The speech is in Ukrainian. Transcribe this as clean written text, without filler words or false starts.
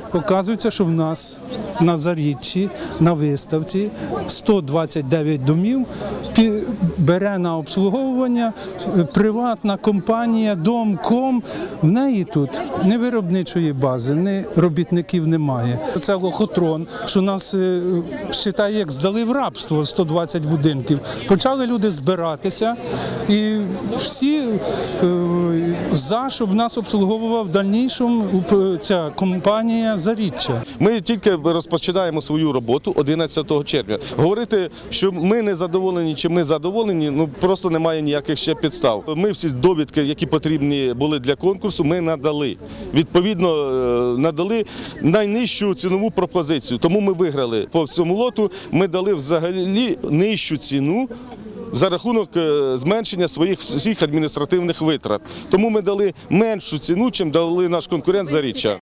оказується, що в нас на Заріччі, на виставці 129 домів бере на обслуговування приватна компанія «Домком». В неї тут ні виробничої бази, ні робітників немає. Це лохотрон, що нас, вважає, як здали в рабство 120 будинків. Почали люди збиратися і всі щоб нас обслуговувала в дальнішому ця компанія «Заріччя». Ми тільки розпочинаємо свою роботу 11 червня. Говорити, що ми не задоволені чи ми задоволені, ну просто немає ніяких ще підстав. Ми всі довідки, які потрібні були для конкурсу, ми надали. Відповідно, надали найнижчу цінову пропозицію. Тому ми виграли по всьому лоту, ми дали взагалі нижчу ціну за рахунок зменшення своїх всіх адміністративних витрат. Тому ми дали меншу ціну, чим дали наш конкурент «Заріччя».